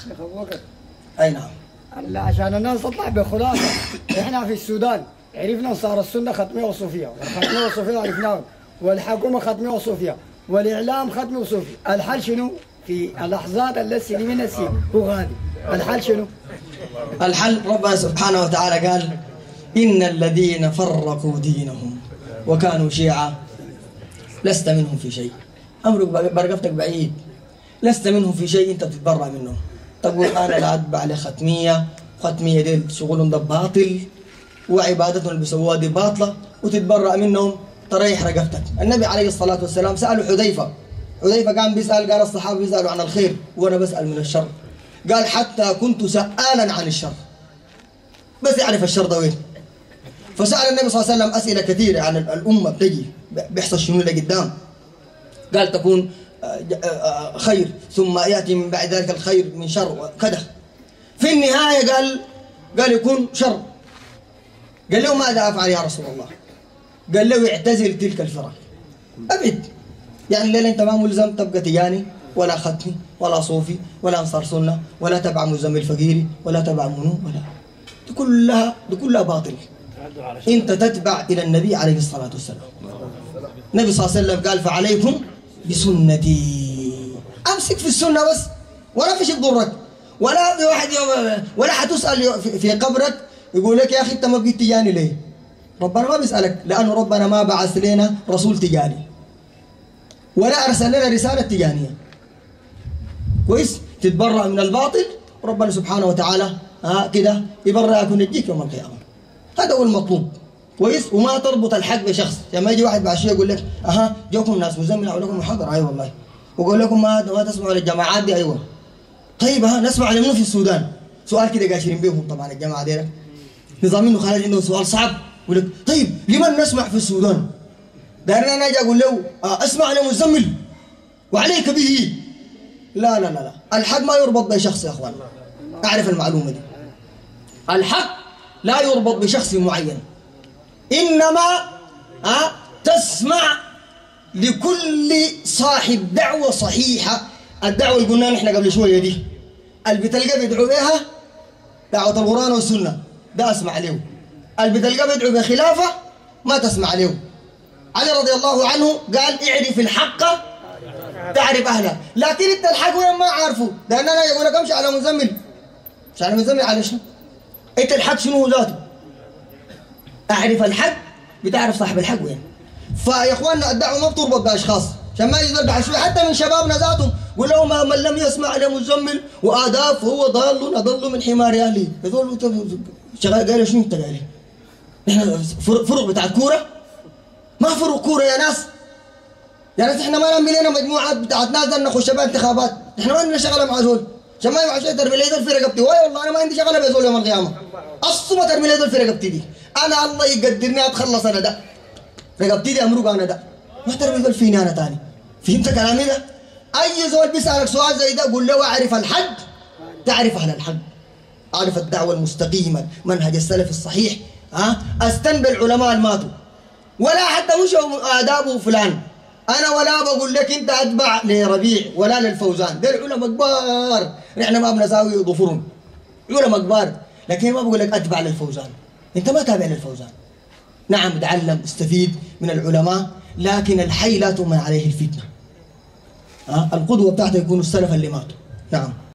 شيخ ابو بكر. اي نعم. عشان الناس تطلع بخلاصه، احنا في السودان عرفنا صار السنه ختميه وصوفيه، والختميه والصوفيه عرفناهم، والحكومه ختميه وصوفيه، والاعلام ختمي وصوفي. الحل شنو؟ في اللحظات التي من السين هو غادي، الحل شنو؟ الحل ربنا سبحانه وتعالى قال: إن الذين فرقوا دينهم وكانوا شيعا لست منهم في شيء. أمرك برقفتك بعيد، لست منهم في شيء، أنت بتتبرع منهم. تقول أنا لا أتبع لختمية، ختمية دي شغلهم ده باطل وعبادتهم اللي بيسووها دي باطلة وتتبرع منهم، تريح رقفتك. النبي عليه الصلاة والسلام سأله حذيفة كان بيسأل، قال الصحابة بيسألوا عن الخير وأنا بسأل من الشر. قال حتى كنت سآلا عن الشر، بس يعرف الشر ده وين. فسأل النبي صلى الله عليه وسلم أسئلة كثيرة عن الأمة، بتجي بيحصل شنو اللي قدام. قال تكون خير ثم يأتي من بعد ذلك الخير من شر كذا. في النهاية قال يكون شر. قال له ماذا أفعل يا رسول الله؟ قال له اعتزل تلك الفرق، أبد. يعني الليلة أنت ما ملزم تبقى تجاني ولا ختمي ولا صوفي ولا أنصار سنة ولا تبع مزمل فقيري ولا تبع منو ولا، دي كلها باطل. أنت تتبع إلى النبي عليه الصلاة والسلام. النبي صلى الله عليه وسلم قال: فعليكم بسنتي. أمسك في السنة بس، ولا في شيء ضرك، ولا في واحد ولا حتسأل في قبرك يقول لك يا أخي أنت ما بقيت تجاني ليه؟ ربنا ما بيسألك، لأنه ربنا ما بعث لنا رسول تجاني ولا أرسل لنا رسالة تجانية. كويس؟ تتبرع من الباطل، ربنا سبحانه وتعالى كده يبرأك وينجيك يوم القيامة. هذا هو المطلوب. كويس؟ وما تربط الحق بشخص. لما يجي واحد بعد شويه يقول لك جاكم ناس مزمنه او لكم محاضره، اي والله، ويقول لكم ما تسمعوا للجماعات دي، ايوه. طيب نسمع لمنو في السودان؟ سؤال كده قاشرين بيهم طبعا الجماعه دي، نظام انه خارج عندهم سؤال صعب، يقول لك طيب لمن نسمع في السودان؟ دارنا انا اجي اقول له اسمع لمزمل وعليك به. لا لا لا لا، الحق ما يربط بشخص يا اخوان، اعرف المعلومه دي. الحق لا يربط بشخص معين، إنما تسمع لكل صاحب دعوة صحيحة. الدعوة اللي قلنا نحن قبل شوية دي اللي بتلقى بيدعو بها دعوة القرآن والسنة، ده أسمع له. اللي بتلقى بيدعو بخلافة ما تسمع له. علي رضي الله عنه قال: اعرف الحق تعرف أهله. لكن أنت الحق وين ما عارفه، لأن أنا يقول لك امشي على مزمل، مش على مزمل على شنو؟ أنت الحق شنو ذاته؟ أعرف الحق، بتعرف صاحب الحق وين. فيا اخواننا الدعوه ما بتربط باشخاص، عشان ما يجي بعد شوي حتى من شبابنا ذاتهم قول لهم من لم يسمع لمزمل وآداب فهو ضال أضل من حمار أهله. يقولوا شغال قال شنو أنت قال؟ نحن فرق بتاعت كورة؟ ما فرق كورة يا ناس. يا ناس احنا ما نعمل لنا مجموعات بتاعت ناس نخش بها انتخابات، احنا ما عندنا شغله مع زول، عشان ما يبقى شيء ترمي لي ذول في رقبتي. والله انا ما عندي شغله بزول يوم القيامه. اصلا ما ترمي لي ذول في رقبتي دي، انا الله يقدرني اتخلص انا ده. رقبتي دي امرق انا ده، ما ترمي ذول فيني انا ثاني. فهمت كلامي ده؟ اي زول بيسالك سؤال زي ده قول له اعرف الحق تعرف اهل الحق، اعرف الدعوه المستقيمه منهج السلف الصحيح. استن بالعلماء الماتوا، ولا حتى مش آدابه فلان. أنا ولا بقول لك أنت أتبع لربيع ولا للفوزان، دول علماء كبار، نحن ما بنساوي ظفرهم، علماء كبار، لكن ما بقول لك أتبع للفوزان، أنت ما تابع للفوزان. نعم تعلم استفيد من العلماء، لكن الحي لا تؤمن عليه الفتنة. القدوة بتاعته يكون السلف اللي ماتوا. نعم.